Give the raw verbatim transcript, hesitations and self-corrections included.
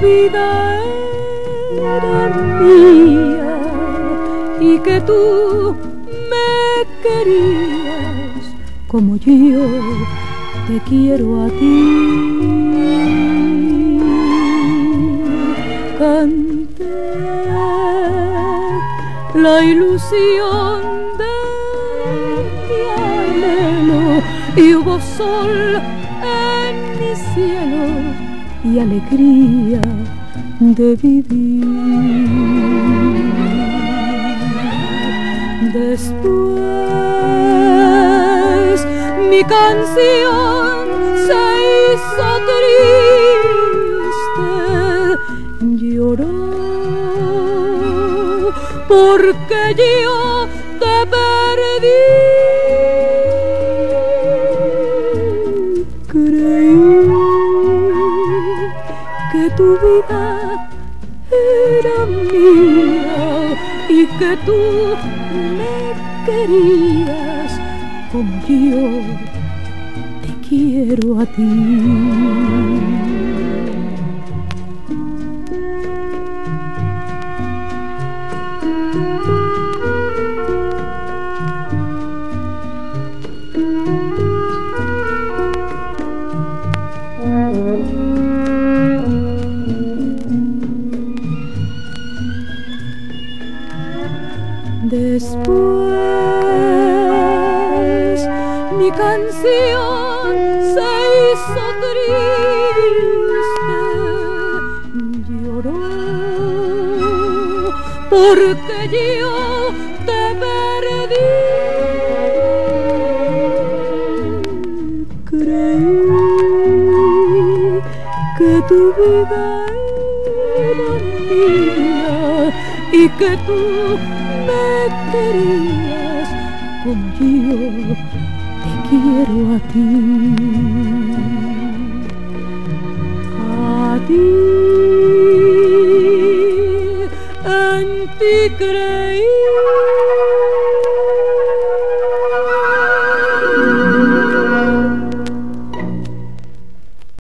vida era mía y que tú me querías como yo te quiero a ti. Canté la ilusión de mi anhelo y hubo sol en mi cielo y alegría de vivir. Después mi canción se hizo triste, lloró porque yo te perdí. Creí que tu vida era mía y que tú me querías como yo te quiero a ti. Después mi canción se hizo triste, lloró porque yo te perdí. Creí que tu vida era mía y que tú me querías como yo te quiero a ti. A ti, en ti creo.